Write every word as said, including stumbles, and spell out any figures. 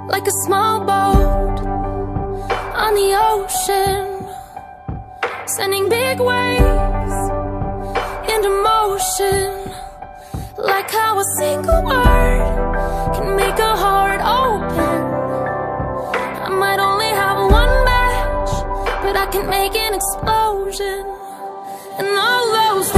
like a small boat on the ocean, sending big waves into motion. Like how a single word can make a heart open. I might only have one match, but I can make an explosion. And all those